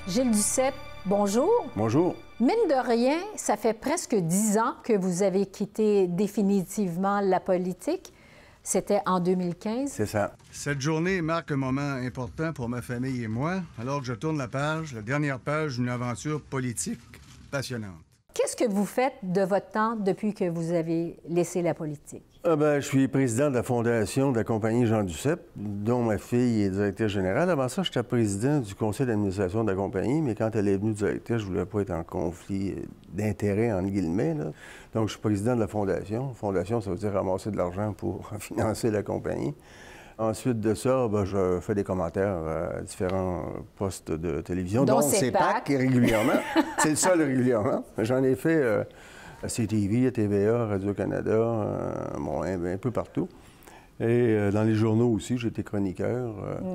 Gilles Duceppe, bonjour. Bonjour. Mine de rien, ça fait presque 10 ans que vous avez quitté définitivement la politique. C'était en 2015. C'est ça. Cette journée marque un moment important pour ma famille et moi, alors que je tourne la dernière page d'une aventure politique passionnante. Qu'est-ce que vous faites de votre temps depuis que vous avez laissé la politique? Je suis président de la fondation de la compagnie Jean Duceppe, dont ma fille est directrice générale. Avant ça, j'étais président du conseil d'administration de la compagnie, mais quand elle est venue directrice, je ne voulais pas être en conflit d'intérêts, entre guillemets, là. Donc, je suis président de la fondation. Fondation, ça veut dire ramasser de l'argent pour financer la compagnie. Ensuite de ça, je fais des commentaires à différents postes de télévision, dont CEPAC, régulièrement. C'est le seul régulièrement. J'en ai fait à CTV, à TVA, Radio-Canada, un peu partout. Et dans les journaux aussi, j'étais chroniqueur.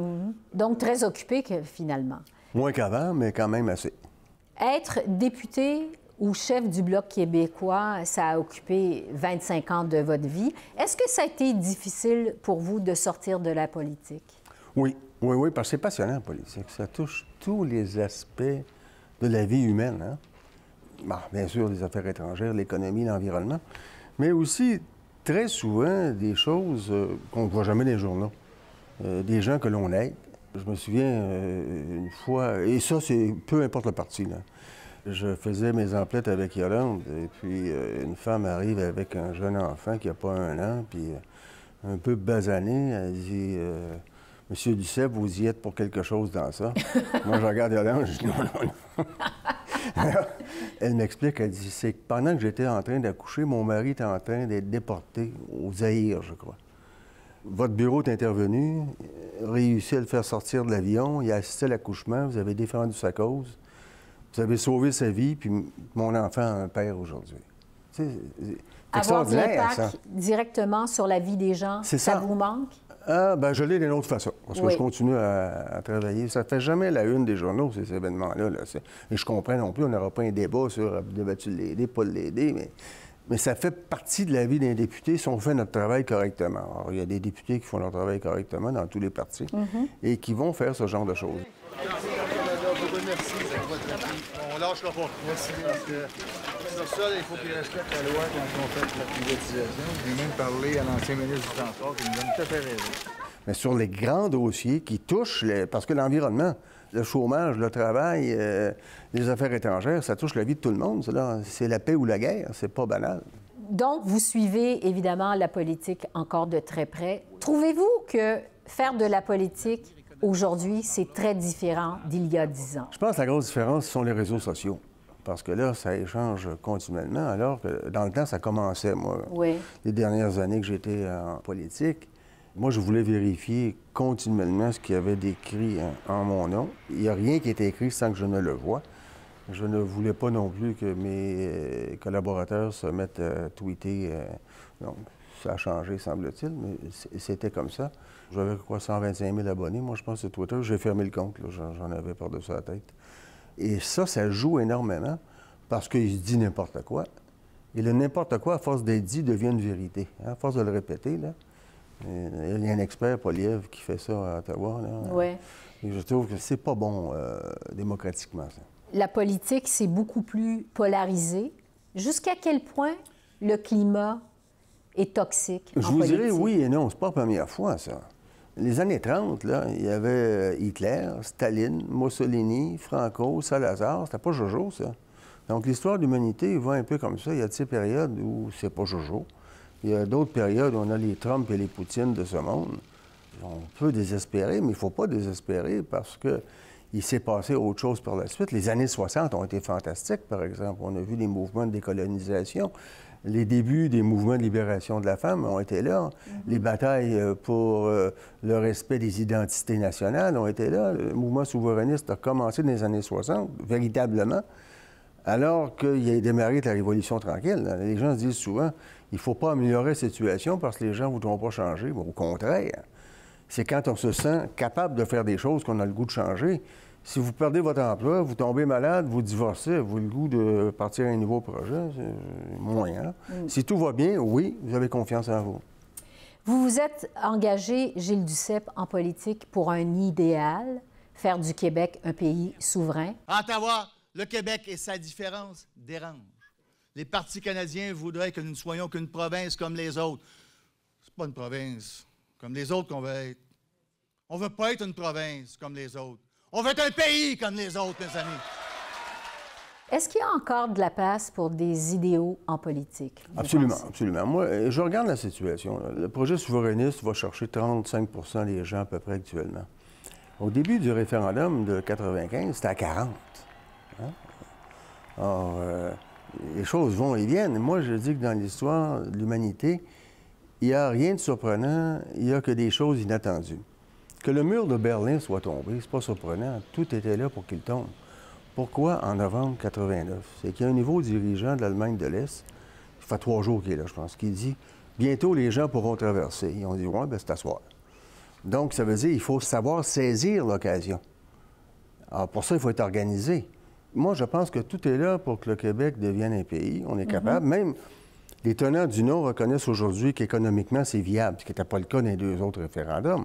Donc, très occupé finalement. Moins qu'avant, mais quand même assez. Être député ou chef du Bloc québécois, ça a occupé 25 ans de votre vie. Est-ce que ça a été difficile pour vous de sortir de la politique? Oui, parce que c'est passionnant, la politique. Ça touche tous les aspects de la vie humaine, hein? Bien sûr, les affaires étrangères, l'économie, l'environnement, mais aussi, très souvent, des choses qu'on ne voit jamais dans les journaux. Des gens que l'on aide. Je me souviens une fois, et ça, c'est peu importe le parti, là. Je faisais mes emplettes avec Yolande, et puis une femme arrive avec un jeune enfant qui n'a pas 1 an, puis un peu basané, elle dit « Monsieur Duceppe, vous y êtes pour quelque chose dans ça? » Moi, je regarde Yolande, je dis « Non, non, non. » Alors, elle m'explique, elle dit « C'est que pendant que j'étais en train d'accoucher, mon mari était en train d'être déporté au Zaïre, je crois. Votre bureau est intervenu, réussi à le faire sortir de l'avion, il a assisté à l'accouchement, vous avez défendu sa cause. Vous avez sauvé sa vie, puis mon enfant a un père aujourd'hui. C'est extraordinaire, ça. Avoir de l'impact directement sur la vie des gens, ça vous manque? Je l'ai d'une autre façon, parce que je continue à travailler. Ça ne fait jamais la une des journaux, ces événements-là. Là. Et je comprends non plus, on n'aura pas un débat sur débattu l'aider, pas l'aider, mais ça fait partie de la vie d'un député si on fait notre travail correctement. Alors, il y a des députés qui font leur travail correctement dans tous les partis et qui vont faire ce genre de choses. Merci. On lâchera pas. Merci. Parce que sur ça, il faut qu'ils respectent la loi quand on fait la privatisation. J'ai même parlé à l'ancien ministre du Transport qui me donne tout à fait raison. Mais sur les grands dossiers qui touchent, parce que l'environnement, le chômage, le travail, les affaires étrangères, ça touche la vie de tout le monde. C'est la paix ou la guerre, c'est pas banal. Donc, vous suivez évidemment la politique encore de très près. Trouvez-vous que faire de la politique aujourd'hui, c'est très différent d'il y a 10 ans? Je pense que la grosse différence, ce sont les réseaux sociaux. Parce que là, ça échange continuellement, alors que dans le temps, ça commençait, moi. Oui. Les dernières années que j'étais en politique, moi, je voulais vérifier continuellement ce qu'il y avait d'écrit en mon nom. Il n'y a rien qui était écrit sans que je ne le voie. Je ne voulais pas non plus que mes collaborateurs se mettent à tweeter. Donc, ça a changé, semble-t-il, mais c'était comme ça. J'avais, 125 000 abonnés, moi, je pense, sur Twitter. J'ai fermé le compte, j'en avais par-dessus la tête. Et ça joue énormément parce qu'il se dit n'importe quoi. Et le n'importe quoi, à force d'être dit, devient une vérité. Hein? À force de le répéter, là. Il y a un expert, Poilievre, qui fait ça à Ottawa, là. Oui. Et je trouve que c'est pas bon démocratiquement, ça. La politique, c'est beaucoup plus polarisé. Jusqu'à quel point le climat est toxique en politique? Je vous dirais oui et non. C'est pas la première fois, ça. Les années 30, là, il y avait Hitler, Staline, Mussolini, Franco, Salazar. C'était pas Jojo, ça. Donc, l'histoire de l'humanité va un peu comme ça. Il y a de ces périodes où c'est pas Jojo. Il y a d'autres périodes où on a les Trump et les Poutine de ce monde. On peut désespérer, mais il ne faut pas désespérer parce que il s'est passé autre chose par la suite. Les années 60 ont été fantastiques, par exemple. On a vu les mouvements de décolonisation. Les débuts des mouvements de libération de la femme ont été là. Les batailles pour le respect des identités nationales ont été là. Le mouvement souverainiste a commencé dans les années 60, véritablement, alors qu'il a démarré la Révolution tranquille. Les gens se disent souvent, il ne faut pas améliorer cette situation parce que les gens ne voudront pas changer. Bon, au contraire, c'est quand on se sent capable de faire des choses qu'on a le goût de changer. Si vous perdez votre emploi, vous tombez malade, vous divorcez, vous avez le goût de partir à un nouveau projet, c'est moyen. Si tout va bien, oui, vous avez confiance en vous. Vous vous êtes engagé, Gilles Duceppe, en politique pour un idéal, faire du Québec un pays souverain? À Ottawa, le Québec et sa différence dérangent. Les partis canadiens voudraient que nous ne soyons qu'une province comme les autres. C'est pas une province comme les autres qu'on veut être. On veut pas être une province comme les autres. On veut être un pays comme les autres, mes amis. Est-ce qu'il y a encore de la place pour des idéaux en politique? Absolument, absolument. Moi, je regarde la situation. Le projet souverainiste va chercher 35 des gens à peu près actuellement. Au début du référendum de 95, c'était à 40. Hein? Or, les choses vont et viennent. Moi, je dis que dans l'histoire de l'humanité, il n'y a rien de surprenant, il n'y a que des choses inattendues. Que le mur de Berlin soit tombé, c'est pas surprenant. Tout était là pour qu'il tombe. Pourquoi en novembre 89? C'est qu'il y a un nouveau dirigeant de l'Allemagne de l'Est, ça fait 3 jours qu'il est là, je pense, qui dit « Bientôt, les gens pourront traverser. » Ils ont dit « Ouais, bien, c'est à soir. » Donc, ça veut dire qu'il faut savoir saisir l'occasion. Alors, pour ça, il faut être organisé. Moi, je pense que tout est là pour que le Québec devienne un pays. On est capable. Même les tenants du non reconnaissent aujourd'hui qu'économiquement, c'est viable, ce qui n'était pas le cas dans les 2 autres référendums.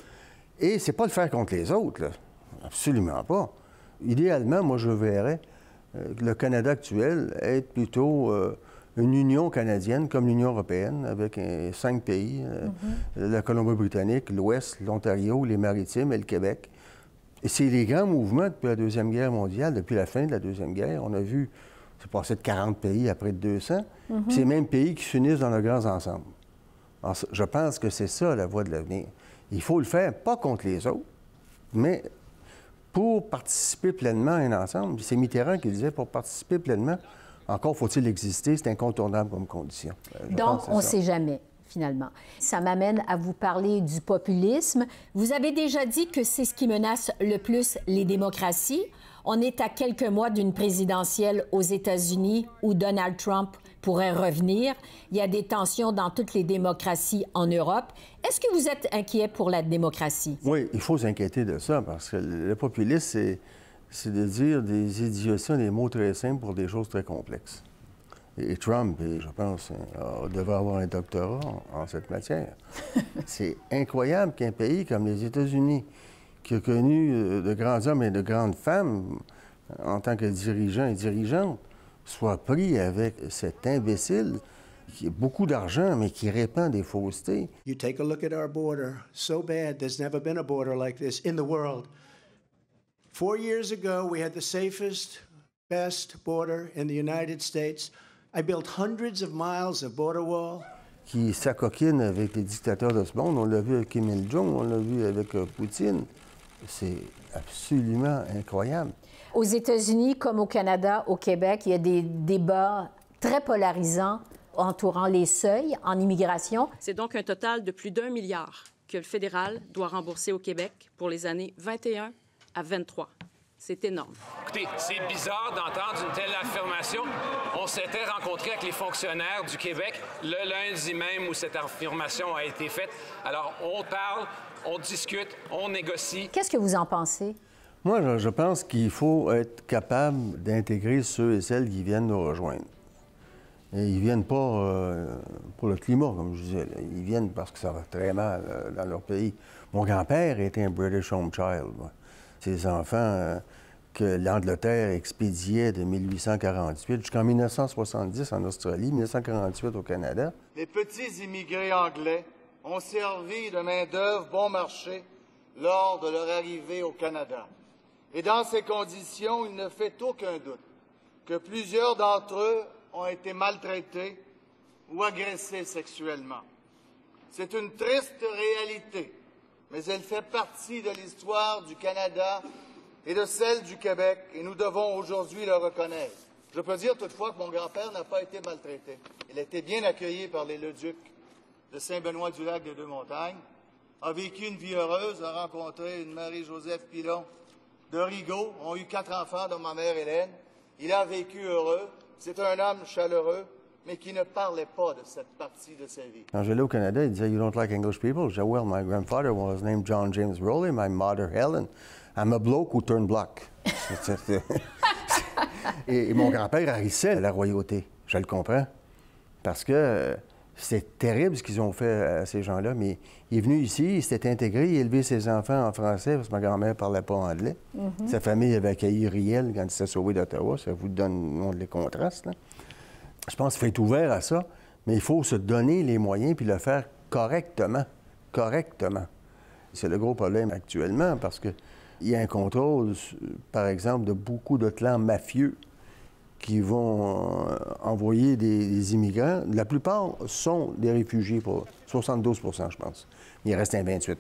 Et c'est pas le faire contre les autres, là. Absolument pas. Idéalement, moi, je verrais le Canada actuel être plutôt une union canadienne comme l'Union européenne, avec 5 pays, la Colombie-Britannique, l'Ouest, l'Ontario, les Maritimes et le Québec. Et c'est les grands mouvements depuis la Deuxième Guerre mondiale, depuis la fin de la Deuxième Guerre. On a vu, c'est passé de 40 pays à près de 200. Ces mêmes pays qui s'unissent dans le grand ensemble. Alors, je pense que c'est ça, la voie de l'avenir. Il faut le faire, pas contre les autres, mais pour participer pleinement à un ensemble. C'est Mitterrand qui disait, pour participer pleinement, encore faut-il exister, c'est incontournable comme condition. Donc, on ne sait jamais, finalement. Ça m'amène à vous parler du populisme. Vous avez déjà dit que c'est ce qui menace le plus les démocraties. On est à quelques mois d'une présidentielle aux États-Unis où Donald Trump pourrait revenir. Il y a des tensions dans toutes les démocraties en Europe. Est-ce que vous êtes inquiet pour la démocratie? Oui, il faut s'inquiéter de ça, parce que le populisme, c'est de dire des idioties, des mots très simples pour des choses très complexes. Et Trump, je pense, devait avoir un doctorat en cette matière. C'est incroyable qu'un pays comme les États-Unis, qui a connu de grands hommes et de grandes femmes en tant que dirigeants et dirigeantes, soit pris avec cet imbécile qui a beaucoup d'argent, mais qui répand des faussetés. You take a look at our border, so bad, there's never been a border like this in the world. 4 years ago, we had the safest, best border in the United States. I built hundreds of miles of border wall. Qui s'acoquine avec les dictateurs de ce monde. On l'a vu avec Kim Il-jung, on l'a vu avec Poutine. C'est absolument incroyable. Aux États-Unis, comme au Canada, au Québec, il y a des débats très polarisants entourant les seuils en immigration. C'est donc un total de plus d'1 milliard que le fédéral doit rembourser au Québec pour les années 21 à 23. C'est énorme. Écoutez, c'est bizarre d'entendre une telle affirmation. On s'était rencontrés avec les fonctionnaires du Québec le lundi même où cette affirmation a été faite. Alors, on parle, on discute, on négocie. Qu'est-ce que vous en pensez? Moi, je pense qu'il faut être capable d'intégrer ceux et celles qui viennent nous rejoindre. Et ils ne viennent pas pour le climat, comme je disais. Ils viennent parce que ça va très mal dans leur pays. Mon grand-père était un British Home Child. Ses enfants que l'Angleterre expédiait de 1848 jusqu'en 1970 en Australie, 1948 au Canada. Les petits immigrés anglais ont servi de main-d'œuvre bon marché lors de leur arrivée au Canada. Et dans ces conditions, il ne fait aucun doute que plusieurs d'entre eux ont été maltraités ou agressés sexuellement. C'est une triste réalité, mais elle fait partie de l'histoire du Canada et de celle du Québec, et nous devons aujourd'hui le reconnaître. Je peux dire toutefois que mon grand-père n'a pas été maltraité. Il a été bien accueilli par les Leducs de Saint-Benoît-du-Lac des Deux-Montagnes, a vécu une vie heureuse, a rencontré une Marie-Joseph Pilon de Rigaud, ont eu 4 enfants, dont ma mère Hélène. Il a vécu heureux. C'est un homme chaleureux, mais qui ne parlait pas de cette partie de sa vie. Quand j'allais au Canada, il disait « You don't like English people? » Je disais « Well, my grandfather was named John James Rowley, my mother Helen. I'm a bloke who turned black. » Et mon grand-père haïssait la royauté. Je le comprends. Parce que C'est terrible ce qu'ils ont fait à ces gens-là, mais il est venu ici, il s'était intégré, il a élevé ses enfants en français parce que ma grand-mère ne parlait pas anglais. Sa famille avait accueilli Riel quand il s'est sauvé d'Ottawa. Ça vous donne les contrastes, là. Je pense qu'il faut être ouvert à ça, mais il faut se donner les moyens puis le faire correctement. Correctement. C'est le gros problème actuellement parce qu'il y a un contrôle, par exemple, de beaucoup de clans mafieux qui vont envoyer des immigrants. La plupart sont des réfugiés, pour 72 je pense. Il reste un 28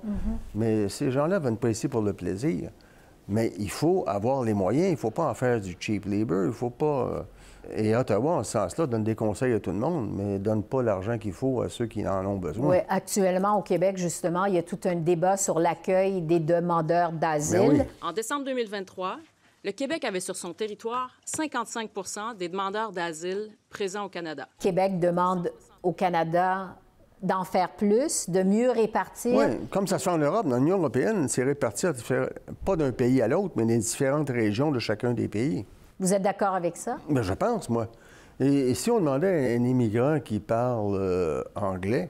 Mais ces gens-là ne viennent pas ici pour le plaisir. Mais il faut avoir les moyens. Il ne faut pas en faire du cheap labor. Il ne faut pas... Et Ottawa, en ce sens-là, donne des conseils à tout le monde, mais ne donne pas l'argent qu'il faut à ceux qui en ont besoin. Oui, actuellement, au Québec, justement, il y a tout un débat sur l'accueil des demandeurs d'asile. Ben oui. En décembre 2023, le Québec avait sur son territoire 55 des demandeurs d'asile présents au Canada. Québec demande au Canada d'en faire plus, de mieux répartir. Oui, comme ça se fait en Europe, dans l'Union européenne, c'est réparti pas d'un pays à l'autre, mais des différentes régions de chacun des pays. Vous êtes d'accord avec ça? Bien, je pense, moi. Et si on demandait à un immigrant qui parle anglais,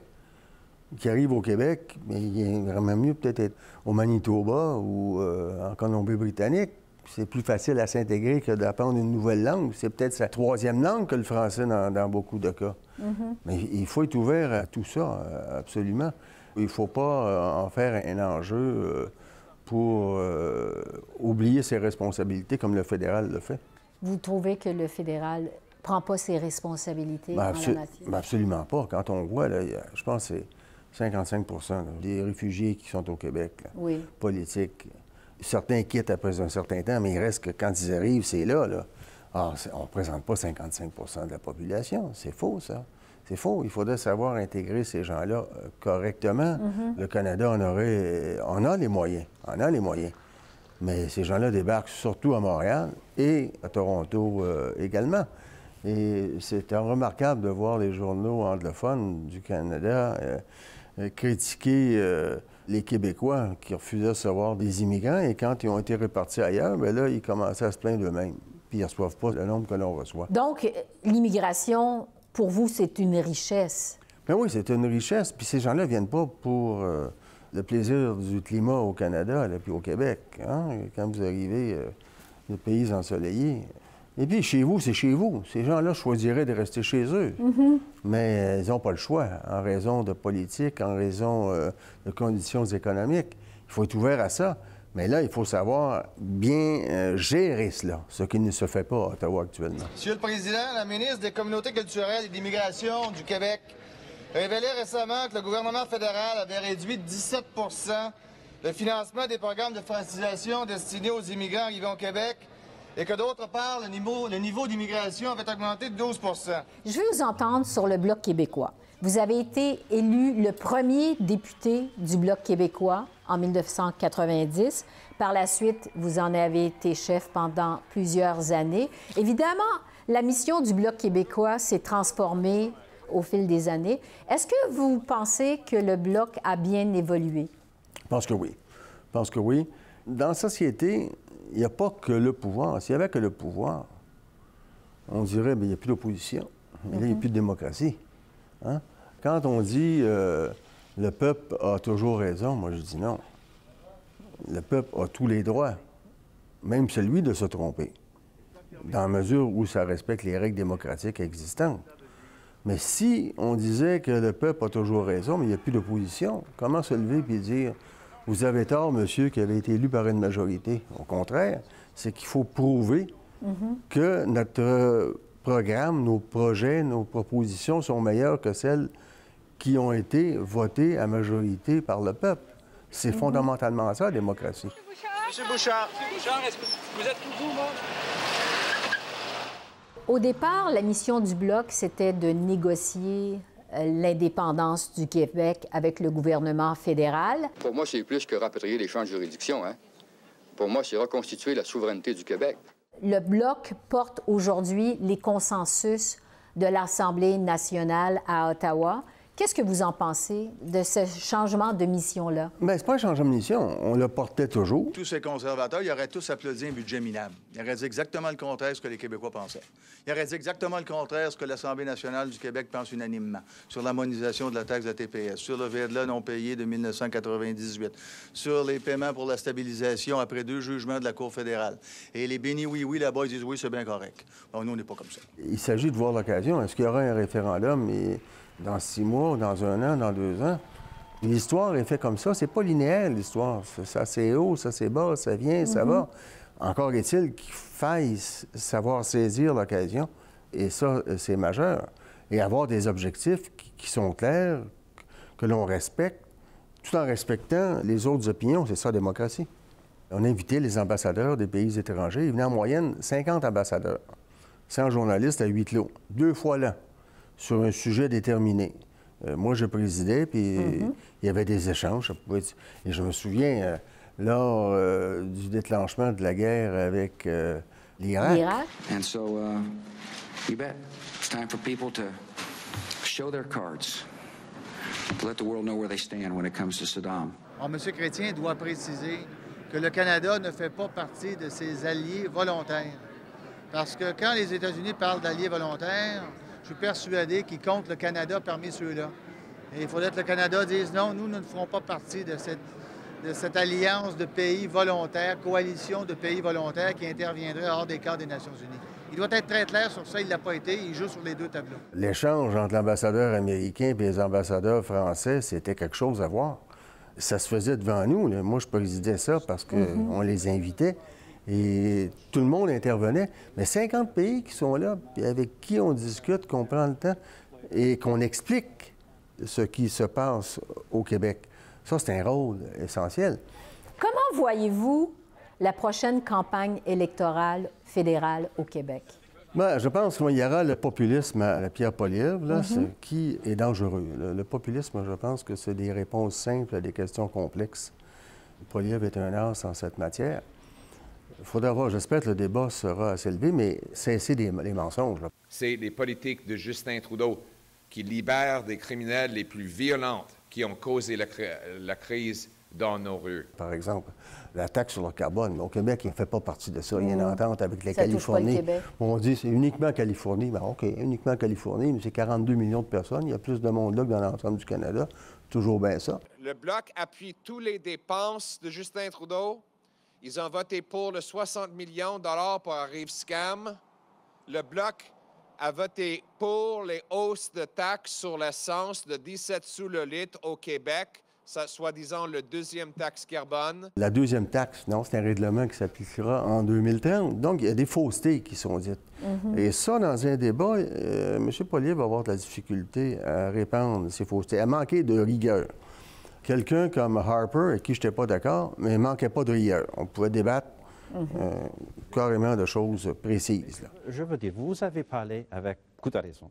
qui arrive au Québec, mais il est vraiment mieux peut-être être au Manitoba ou en Colombie-Britannique. C'est plus facile à s'intégrer que d'apprendre une nouvelle langue. C'est peut-être sa troisième langue que le français dans beaucoup de cas. Mais il faut être ouvert à tout ça, absolument. Il ne faut pas en faire un enjeu pour oublier ses responsabilités comme le fédéral le fait. Vous trouvez que le fédéral ne prend pas ses responsabilités en la matière? Absolument pas. Quand on voit, là, je pense que c'est 55 des réfugiés qui sont au Québec, là, politiques. Certains quittent après un certain temps, mais il reste que quand ils arrivent, c'est là. Alors, on ne présente pas 55 de la population. C'est faux, ça. C'est faux. Il faudrait savoir intégrer ces gens-là correctement. Le Canada on a les moyens. On a les moyens. Mais ces gens-là débarquent surtout à Montréal et à Toronto également. Et c'est remarquable de voir les journaux anglophones du Canada critiquer les Québécois qui refusaient de recevoir des immigrants. Et quand ils ont été répartis ailleurs, bien là, ils commençaient à se plaindre d'eux-mêmes. Puis ils ne reçoivent pas le nombre que l'on reçoit. Donc, l'immigration, pour vous, c'est une richesse? Bien oui, c'est une richesse. Puis ces gens-là ne viennent pas pour le plaisir du climat au Canada et puis au Québec. Hein? Quand vous arrivez des pays ensoleillés. Et puis, chez vous, c'est chez vous. Ces gens-là choisiraient de rester chez eux. Mais ils n'ont pas le choix, en raison de politique, en raison de conditions économiques. Il faut être ouvert à ça. Mais là, il faut savoir bien gérer cela, ce qui ne se fait pas à Ottawa actuellement. Monsieur le Président, la ministre des Communautés culturelles et de l'immigration du Québec révélait récemment que le gouvernement fédéral avait réduit de 17 le financement des programmes de francisation destinés aux immigrants arrivés au Québec et que d'autre part, le niveau d'immigration avait augmenté de 12 Je veux vous entendre sur le Bloc québécois. Vous avez été élu le premier député du Bloc québécois en 1990. Par la suite, vous en avez été chef pendant plusieurs années. Évidemment, la mission du Bloc québécois s'est transformée au fil des années. Est-ce que vous pensez que le Bloc a bien évolué? Je pense que oui. Je pense que oui. Dans la société, il n'y a pas que le pouvoir. S'il n'y avait que le pouvoir, on dirait qu'il n'y a plus d'opposition. Là, il n'y a plus de démocratie. Hein? Quand on dit le peuple a toujours raison, moi je dis non. Le peuple a tous les droits, même celui de se tromper, dans la mesure où ça respecte les règles démocratiques existantes. Mais si on disait que le peuple a toujours raison, mais il n'y a plus d'opposition, comment se lever et dire « Vous avez tort, monsieur, qui avait été élu par une majorité ». Au contraire, c'est qu'il faut prouver que notre programme, nos projets, nos propositions sont meilleures que celles qui ont été votées à majorité par le peuple. C'est fondamentalement ça, la démocratie. Monsieur Bouchard. Monsieur Bouchard, est-ce que vous êtes toujours là? Au départ, la mission du Bloc, c'était de négocier l'indépendance du Québec avec le gouvernement fédéral. Pour moi, c'est plus que rapatrier les champs de juridiction. Hein? Pour moi, c'est reconstituer la souveraineté du Québec. Le Bloc porte aujourd'hui les consensus de l'Assemblée nationale à Ottawa. Qu'est-ce que vous en pensez de ce changement de mission-là? Bien, c'est pas un changement de mission. On le portait toujours. Tous ces conservateurs, ils auraient tous applaudi un budget minable. Ils auraient dit exactement le contraire de ce que les Québécois pensaient. Ils auraient dit exactement le contraire de ce que l'Assemblée nationale du Québec pense unanimement sur l'harmonisation de la taxe de la TPS, sur le VEDLA non payé de 1998, sur les paiements pour la stabilisation après 2 jugements de la Cour fédérale. Et les bénis oui-oui, là-bas, ils disent oui, c'est bien correct. Bon, nous, on n'est pas comme ça. Il s'agit de voir l'occasion. Est-ce qu'il y aura un référendum dans 6 mois, dans 1 an, dans 2 ans? L'histoire est faite comme ça. C'est pas linéaire, l'histoire. Ça, c'est haut, ça, c'est bas, ça vient, ça va. Encore est-il qu'il faille savoir saisir l'occasion. Et ça, c'est majeur. Et avoir des objectifs qui sont clairs, que l'on respecte, tout en respectant les autres opinions. C'est ça, la démocratie. On a invité les ambassadeurs des pays étrangers. Il venait en moyenne 50 ambassadeurs, 100 journalistes à 8 lots, 2 fois l'an, sur un sujet déterminé. Moi, je présidais, puis il y avait des échanges. Et je me souviens, lors du déclenchement de la guerre avec l'Irak. And so, you bet, it's time for people to show their cards, to let the world know where they stand when it comes to Saddam. Alors, M. Chrétien doit préciser que le Canada ne fait pas partie de ses alliés volontaires. Parce que quand les États-Unis parlent d'alliés volontaires, je suis persuadé qu'ils comptent le Canada parmi ceux-là. Et il faudrait que le Canada dise non, nous ne ferons pas partie de cette alliance de pays volontaires, coalition de pays volontaires qui interviendrait hors des cadres des Nations unies. Il doit être très clair sur ça, il ne l'a pas été, il joue sur les 2 tableaux. L'échange entre l'ambassadeur américain et les ambassadeurs français, c'était quelque chose à voir. Ça se faisait devant nous. Là. Moi, je présidais ça parce qu'on les invitait. Et tout le monde intervenait. Mais 50 pays qui sont là, puis avec qui on discute, qu'on prend le temps et qu'on explique ce qui se passe au Québec. Ça, c'est un rôle essentiel. Comment voyez-vous la prochaine campagne électorale fédérale au Québec? Bien, je pense qu'il y aura le populisme à la Pierre Poilievre, là, ce qui est dangereux. Le populisme, je pense que c'est des réponses simples à des questions complexes. Poilievre est un as en cette matière. Il faudra voir, j'espère que le débat sera assez élevé, mais cesser les mensonges. C'est les politiques de Justin Trudeau qui libèrent des criminels les plus violents qui ont causé la crise dans nos rues. Par exemple, la taxe sur le carbone. Au Québec, il ne fait pas partie de ça. Il y a une entente avec la Californie. On dit c'est uniquement Californie. Bien, OK, uniquement Californie, mais c'est 42 millions de personnes. Il y a plus de monde là que dans l'ensemble du Canada. Toujours bien ça. Le Bloc appuie toutes les dépenses de Justin Trudeau. Ils ont voté pour le 60 millions de dollars pour la Rive-Scam. Le Bloc a voté pour les hausses de taxes sur l'essence de 17 sous le litre au Québec, soi-disant le 2e taxe carbone. La 2e taxe, non, c'est un règlement qui s'appliquera en 2030. Donc, il y a des faussetés qui sont dites. Et ça, dans un débat, M. Poilievre va avoir de la difficulté à répandre ces faussetés, à manquer de rigueur. Quelqu'un comme Harper, avec qui je n'étais pas d'accord, mais il ne manquait pas de rigueur. On pouvait débattre carrément de choses précises. Là. Je veux dire, vous avez parlé avec beaucoup de raison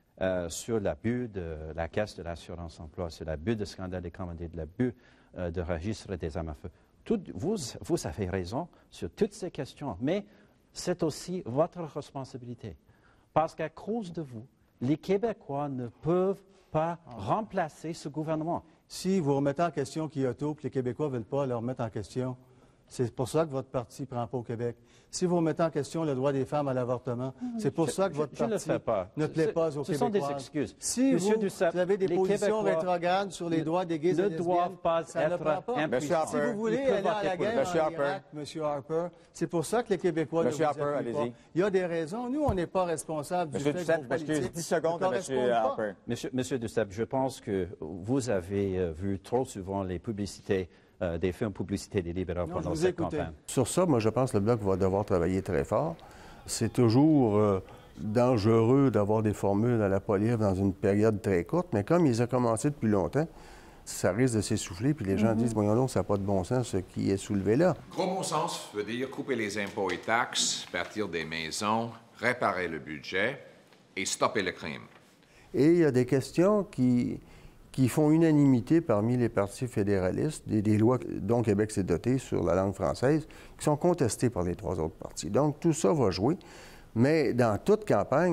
sur l'abus de la Caisse de l'assurance-emploi, sur l'abus de scandale des commandites, l'abus de registre des armes à feu. Vous avez raison sur toutes ces questions, mais c'est aussi votre responsabilité. Parce qu'à cause de vous, les Québécois ne peuvent pas remplacer ce gouvernement. Si vous remettez en question Kyoto, puis les Québécois ne veulent pas le remettre en question, c'est pour ça que votre parti ne prend pas au Québec. Si vous remettez en question le droit des femmes à l'avortement, c'est pour ça que votre parti ne plaît pas aux Québécois. Ce sont des excuses. Si vous avez des positions rétrogrades sur les droits des gays et des lesbiennes, doivent pas ça ne prend pas. Si vous voulez aller à la guerre en Irak, M. Harper, c'est pour ça que les Québécois ne vous appuient pas. Il y a des raisons. Nous, on n'est pas responsables du fait que vos politiques 10 secondes à M. Harper. Monsieur Duceppe, je pense que vous avez vu trop souvent les publicités des films publicités des libéraux pendant cette campagne. Sur ça, moi, je pense que le Bloc va devoir travailler très fort. C'est toujours dangereux d'avoir des formules à la Poilievre dans une période très courte, mais comme ils ont commencé depuis longtemps, ça risque de s'essouffler, puis les gens disent, voyons donc, ça n'a pas de bon sens, ce qui est soulevé là. Gros bon sens veut dire couper les impôts et taxes, bâtir des maisons, réparer le budget et stopper le crime. Et il y a des questions qui font unanimité parmi les partis fédéralistes, des lois dont Québec s'est doté sur la langue française, qui sont contestées par les 3 autres partis. Donc, tout ça va jouer. Mais dans toute campagne,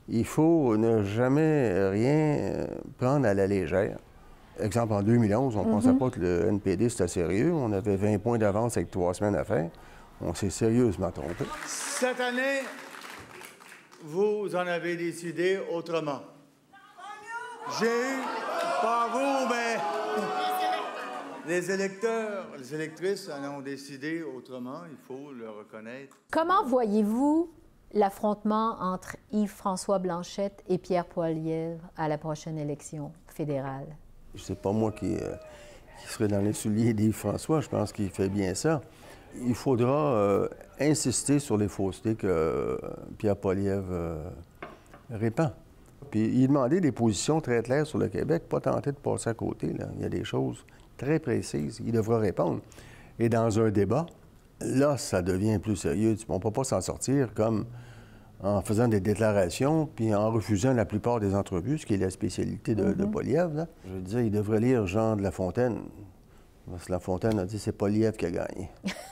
il faut ne jamais rien prendre à la légère. Exemple, en 2011, on ne pensait pas que le NPD, c'était sérieux. On avait 20 points d'avance avec 3 semaines à faire. On s'est sérieusement trompé. Cette année, vous en avez décidé autrement. J'ai eu, pas vous, mais les électeurs, les électrices en ont décidé autrement, il faut le reconnaître. Comment voyez-vous l'affrontement entre Yves-François Blanchet et Pierre Poilievre à la prochaine élection fédérale? C'est pas moi qui serait dans les souliers d'Yves-François. Je pense qu'il fait bien ça. Il faudra insister sur les faussetés que Pierre Poilievre répand. Puis il demandait des positions très claires sur le Québec, pas tenter de passer à côté, là. Il y a des choses très précises. Il devra répondre. Et dans un débat, là, ça devient plus sérieux. On ne peut pas s'en sortir comme en faisant des déclarations puis en refusant la plupart des entrevues, ce qui est la spécialité de Poilievre, là. Je veux dire, il devrait lire Jean de La Fontaine. Parce que La Fontaine a dit c'est Poilievre qui a gagné.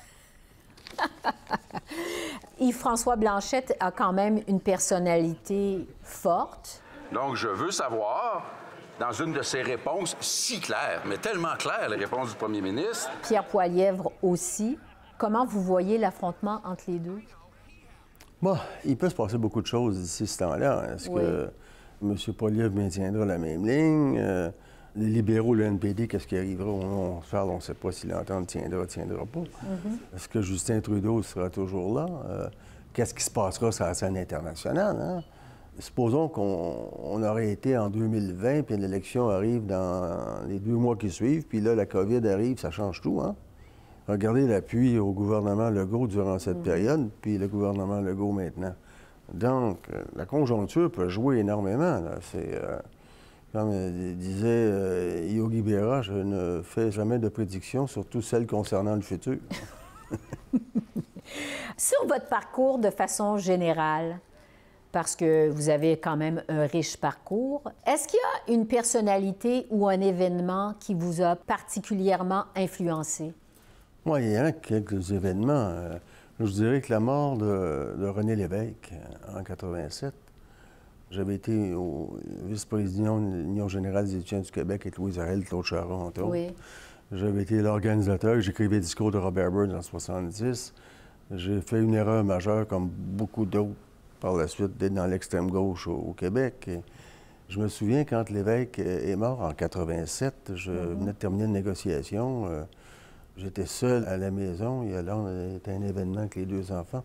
Yves-François Blanchet a quand même une personnalité forte. Donc, je veux savoir, dans une de ses réponses si claires, mais tellement claires, les réponses du premier ministre. Pierre Poilievre aussi. Comment vous voyez l'affrontement entre les deux? Bon, il peut se passer beaucoup de choses d'ici ce temps-là. Est-ce que M. Poilievre maintiendra la même ligne? Les libéraux, le NPD, qu'est-ce qui arrivera? On ne sait pas si l'entente tiendra pas. Est-ce que Justin Trudeau sera toujours là? Qu'est-ce qui se passera sur la scène internationale? Hein? Supposons qu'on aurait été en 2020, puis l'élection arrive dans les 2 mois qui suivent, puis là, la COVID arrive, ça change tout, hein? Regardez l'appui au gouvernement Legault durant cette période, puis le gouvernement Legault maintenant. Donc, la conjoncture peut jouer énormément, là. C'est... Comme disait Yogi Berra, je ne fais jamais de prédictions, surtout celles concernant le futur. Sur votre parcours de façon générale, parce que vous avez quand même un riche parcours, est-ce qu'il y a une personnalité ou un événement qui vous a particulièrement influencé? Oui, il y a quelques événements. Je dirais que la mort de René Lévesque en 1987. J'avais été au vice-président de l'Union générale des étudiants du Québec avec Louise Arel, Claude Charon, entre autres. Oui. J'avais été l'organisateur, j'écrivais le discours de Robert Byrd en 1970. J'ai fait une erreur majeure, comme beaucoup d'autres, par la suite, d'être dans l'extrême gauche au Québec. Et je me souviens, quand Lévesque est mort en 1987, je venais de terminer une négociation. J'étais seul à la maison. Il y a là, un événement avec les 2 enfants.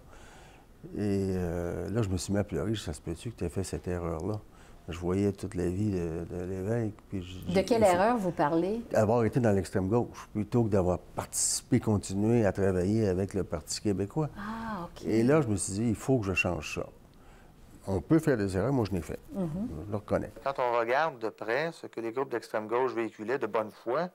Et là, je me suis mis à pleurer. Ça se peut-tu que tu aies fait cette erreur-là? Je voyais toute la vie de Lévesque. De quelle erreur vous parlez? Avoir été dans l'extrême gauche, plutôt que d'avoir participé, continué à travailler avec le Parti québécois. Ah, OK. Et là, je me suis dit, il faut que je change ça. On peut faire des erreurs, moi je l'ai fait. Je le reconnais. Quand on regarde de près ce que les groupes d'extrême gauche véhiculaient de bonne foi,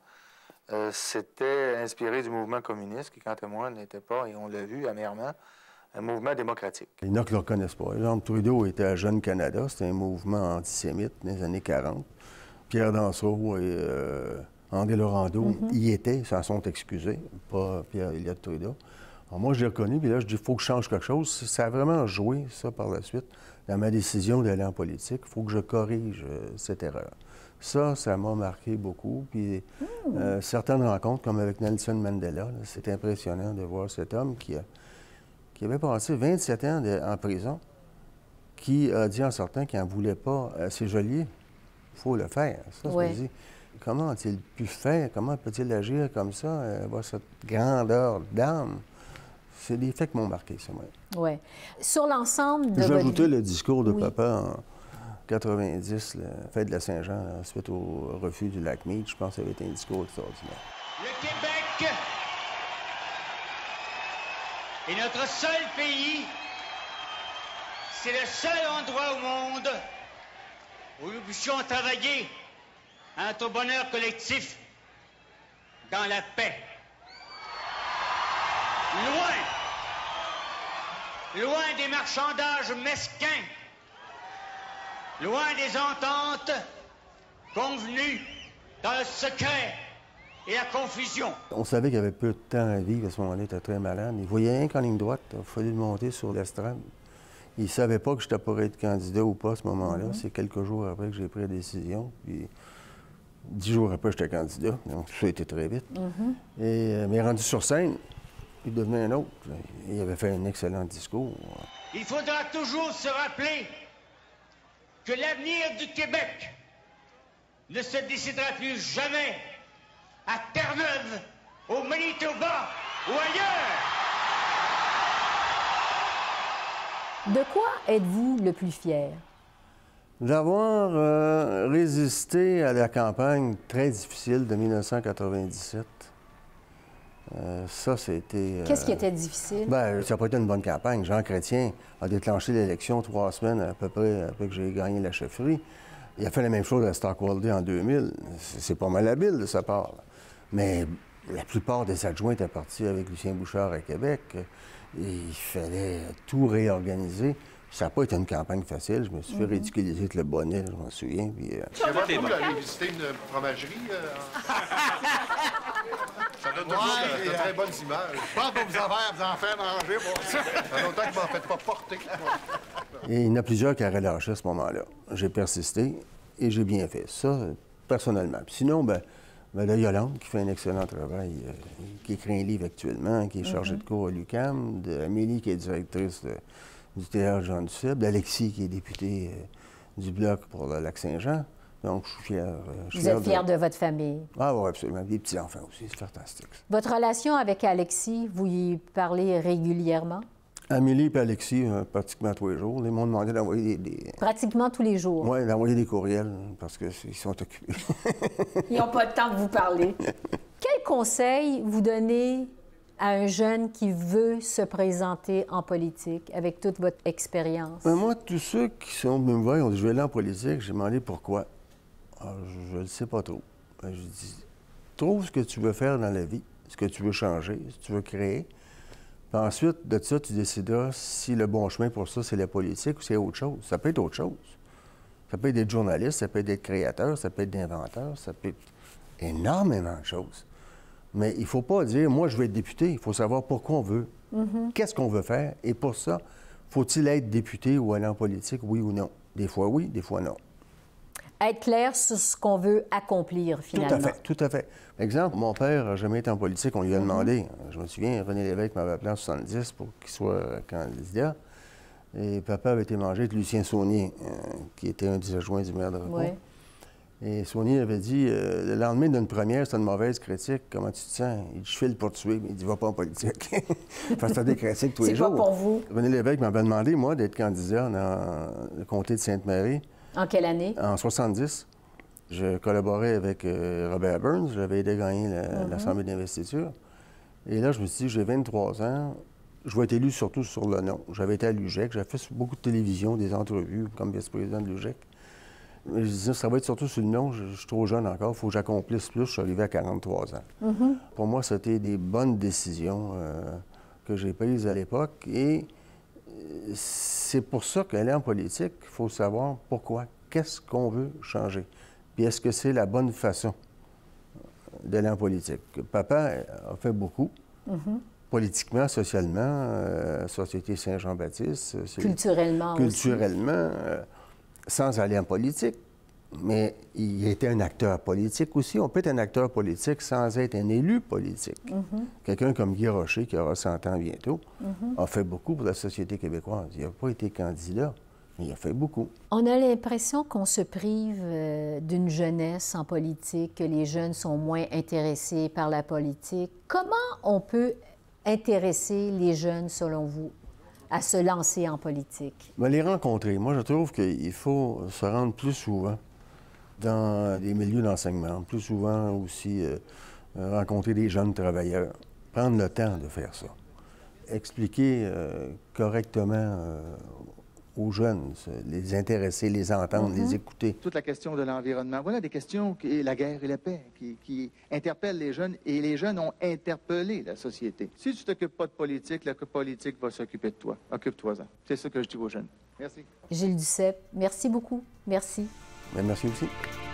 c'était inspiré du mouvement communiste, qui, quant à moi, n'était pas, et on l'a vu amèrement, un mouvement démocratique. Il y en a qui ne le reconnaissent pas. Par exemple, Trudeau était à Jeune Canada, c'était un mouvement antisémite dans les années 40. Pierre Dansereau et André Laurando y étaient, ils s'en sont excusés, pas Pierre Elliott Trudeau. Alors moi, je l'ai reconnu, puis là, je dis, il faut que je change quelque chose. Ça a vraiment joué, ça, par la suite, dans ma décision d'aller en politique. Il faut que je corrige cette erreur. Ça m'a marqué beaucoup. Puis certaines rencontres, comme avec Nelson Mandela, c'est impressionnant de voir cet homme qui avait passé 27 ans en prison, qui a dit en sortant qu'il n'en voulait pas à ses geôliers. Il faut le faire. Ça, je me dis, comment a-t-il pu faire? Comment peut-il agir comme ça, avoir cette grandeur d'âme? C'est des faits qui m'ont marqué, ça, moi. Oui. Sur l'ensemble de J'ai ajouté le discours de papa en 90, la fête de la Saint-Jean, suite au refus du lac Mead. Je pense que ça avait été un discours extraordinaire. Le Québec est notre seul pays. C'est le seul endroit au monde où nous puissions travailler à notre bonheur collectif dans la paix. Loin des marchandages mesquins, loin des ententes convenues dans le secret et la confusion. On savait qu'il y avait peu de temps à vivre à ce moment-là, il était très malade. Il voyait rien qu'en ligne droite, il a fallu le monter sur l'estrade. Ils ne savaient pas que j'étais pour être candidat ou pas à ce moment-là. C'est quelques jours après que j'ai pris la décision. Puis 10 jours après, j'étais candidat. Donc, ça a été très vite. Mais rendu sur scène, il devenait un autre. Il avait fait un excellent discours. Il faudra toujours se rappeler que l'avenir du Québec ne se décidera plus jamais à Terre-Neuve, au Manitoba ou ailleurs. De quoi êtes-vous le plus fier? D'avoir résisté à la campagne très difficile de 1997. Ça, c'était... Qu'est-ce qui était difficile? Bien, ça n'a pas été une bonne campagne. Jean Chrétien a déclenché l'élection 3 semaines à peu près après que j'ai gagné la chefferie. Il a fait la même chose à Stockwell en 2000. C'est pas mal habile de sa part. Mais la plupart des adjoints étaient partis avec Lucien Bouchard à Québec. Il fallait tout réorganiser. Ça n'a pas été une campagne facile. Je me suis fait ridiculiser avec le bonnet, je m'en souviens. Puis, Avez-vous allé visiter une fromagerie? Ça donne de très bonnes images. Je pense que vous en faire manger, moi. Ça fait longtemps que vous m'en faites pas porter. Et il y en a plusieurs qui auraient lâché à ce moment-là. J'ai persisté et j'ai bien fait. Ça, personnellement. Puis sinon, ben là, Yolande, qui fait un excellent travail, qui écrit un livre actuellement, qui est chargée de cours à l'UQAM, Amélie, qui est directrice du théâtre Jean Duceppe, d'Alexis, qui est député du Bloc pour le Lac-Saint-Jean. Donc, je suis fier. Vous êtes fier de votre famille? Ah oui, absolument. Des petits-enfants aussi, c'est fantastique. Votre relation avec Alexis, vous y parlez régulièrement? Amélie et Alexis, pratiquement tous les jours. Ils m'ont demandé d'envoyer des... Pratiquement tous les jours? Oui, d'envoyer des courriels, parce qu'ils sont occupés. Ils n'ont pas le temps de vous parler. Quel conseil vous donnez à un jeune qui veut se présenter en politique avec toute votre expérience? Ben moi, tous ceux qui sont venus me voir, ils ont dit « Je vais aller en politique », j'ai demandé pourquoi. Alors, je ne le sais pas trop. Je dis « Trouve ce que tu veux faire dans la vie, ce que tu veux changer, ce que tu veux créer. Puis ensuite de ça, tu décideras si le bon chemin pour ça, c'est la politique ou c'est autre chose. Ça peut être autre chose. Ça peut être d'être journaliste, ça peut être d'être créateur, ça peut être d'inventeur, ça peut être énormément de choses. Mais il ne faut pas dire, moi, je veux être député. Il faut savoir pourquoi on veut. Qu'est-ce qu'on veut faire? Et pour ça, faut-il être député ou aller en politique, oui ou non? Des fois oui, des fois non. Être clair sur ce qu'on veut accomplir, finalement. Tout à fait, tout à fait. Par exemple, mon père n'a jamais été en politique. On lui a demandé. Je me souviens, René Lévesque m'avait appelé en 70 pour qu'il soit candidat. Et papa avait été mangé avec Lucien Saunier, qui était un des adjoints du maire de Repos. Ouais. Et Saunier avait dit, le lendemain d'une première, c'était une mauvaise critique. Comment tu te sens? Il dit, je file pour tuer, mais il dit, va pas en politique. Parce que t'as des critiques tous les jours. C'est pas pour vous? René Lévesque m'avait demandé, moi, d'être candidat dans le comté de Sainte-Marie. En quelle année? En 70. Je collaborais avec Robert Burns. J'avais aidé à gagner l'Assemblée d'investiture. Et là, je me suis dit, j'ai 23 ans. Je vais être élu surtout sur le nom. J'avais été à l'UGEC. J'avais fait beaucoup de télévision, des entrevues comme vice-président de l'UGEC. Mais je disais, ça va être surtout sur le nom. Je suis trop jeune encore. Il faut que j'accomplisse plus. Je suis arrivé à 43 ans. Pour moi, c'était des bonnes décisions que j'ai prises à l'époque. Et c'est pour ça qu'aller en politique, il faut savoir pourquoi. Qu'est-ce qu'on veut changer? Puis est-ce que c'est la bonne façon d'aller en politique? Papa a fait beaucoup. Politiquement, socialement, Société Saint-Jean-Baptiste. Culturellement aussi. Culturellement, sans aller en politique. Mais il était un acteur politique aussi. On peut être un acteur politique sans être un élu politique. Quelqu'un comme Guy Rocher, qui aura 100 ans bientôt, a fait beaucoup pour la société québécoise. Il n'a pas été candidat, mais il a fait beaucoup. On a l'impression qu'on se prive d'une jeunesse en politique, que les jeunes sont moins intéressés par la politique. Comment on peut intéresser les jeunes, selon vous, à se lancer en politique? Bien, les rencontrer. Moi, je trouve qu'il faut se rendre plus souvent dans des milieux d'enseignement, plus souvent aussi rencontrer des jeunes travailleurs, prendre le temps de faire ça, expliquer correctement aux jeunes, les intéresser, les entendre, les écouter. Toute la question de l'environnement, voilà des questions, et la guerre et la paix, qui interpellent les jeunes, et les jeunes ont interpellé la société. Si tu t'occupes pas de politique, la politique va s'occuper de toi. Occupe-toi-en. C'est ça que je dis aux jeunes. Merci. Gilles Duceppe, merci beaucoup. Merci. Bien, merci aussi.